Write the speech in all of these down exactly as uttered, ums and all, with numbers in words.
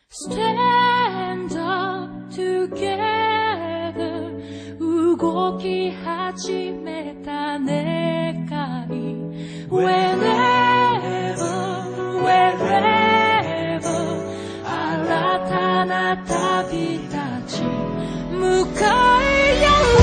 Stand up together 動き始めた願い Wherever, wherever 新たな旅立ち向かい合う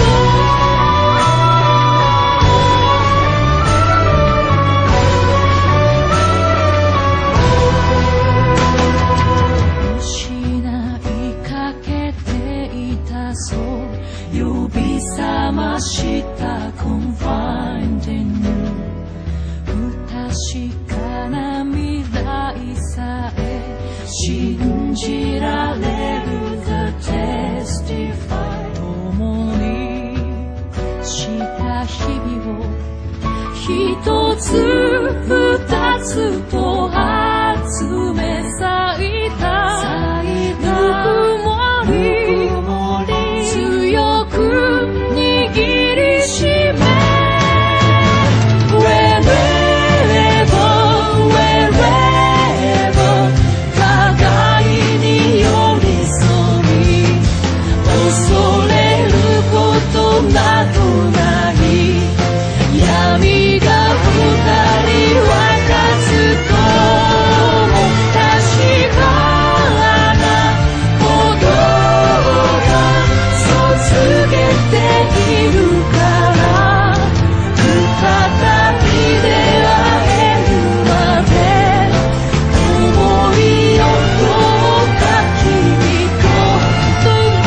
呼び覚ましたコンファインディング不確かな未来さえ信じられる The Testify 共にした日々を一つ二つと集め咲いたぬくもり強く握りしめ Wherever, wherever 互いに寄り添い恐れることなどない闇が二人分かつとも確かなことが告げているから再び出会えるまで思いをどうか君と共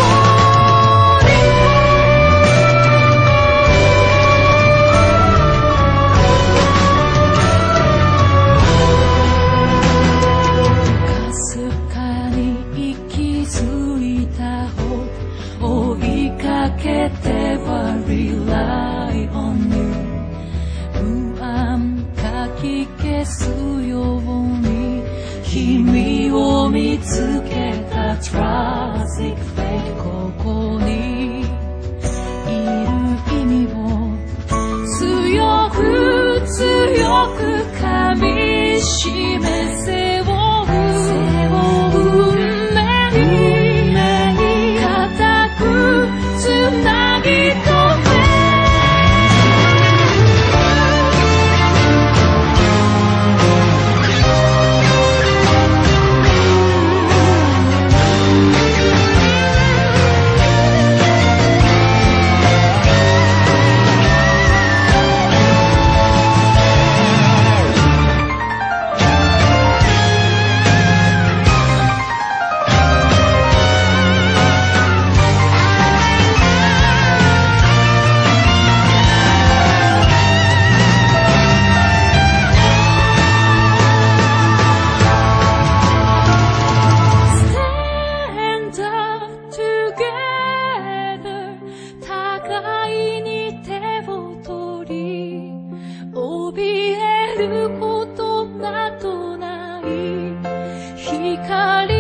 にかすかに息づいた追いかけては Rely on you 不安かき消すように君を見つけた Tragic Fate ここにいる意味を強く強く噛みしめ背負う運命固くつなぎ止め怯えることなどない光